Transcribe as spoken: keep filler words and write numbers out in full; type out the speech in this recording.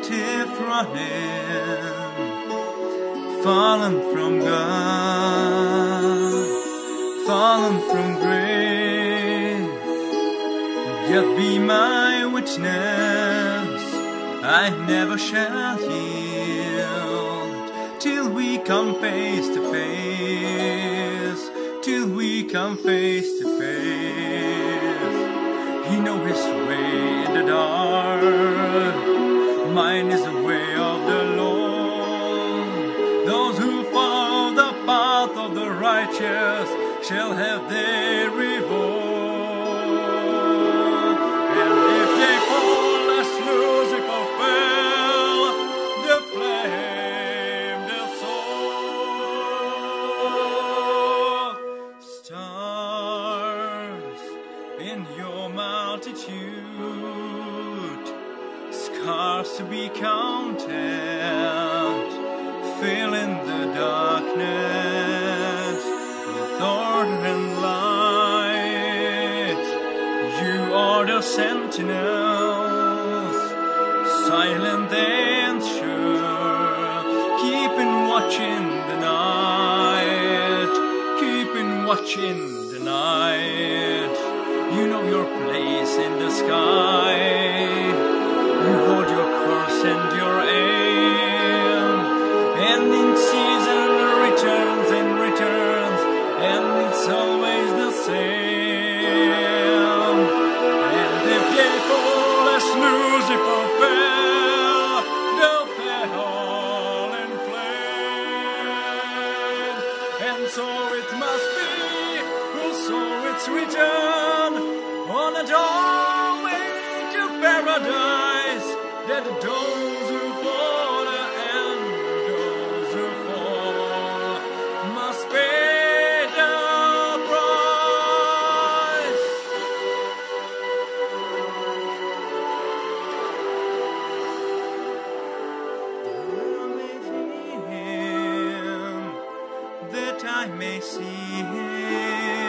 fugitive running, fallen from God, fallen from grace. God be my witness, I never shall yield till we come face to face, till we come face to face. He knows his way in the dark, mine is the way of the Lord. Those who follow the path of the righteous shall have their reward. And if they fall as Lucifer fell, the flame they'll soar. Stars in your multitude, scars to be counted, filling the darkness with thorn and light. You are the sentinels, silent and sure, keeping watch in the night, keeping watch in the night. You know your place in the sky, you hold your course and your aim, and in season returns and returns, and it's always the same. And if they fall as Lucifer fell, they'll fall in flame. And so it must be, so it's written on a doorway to paradise, that those who fall and those who fall must pay the price. With him, that I may see him,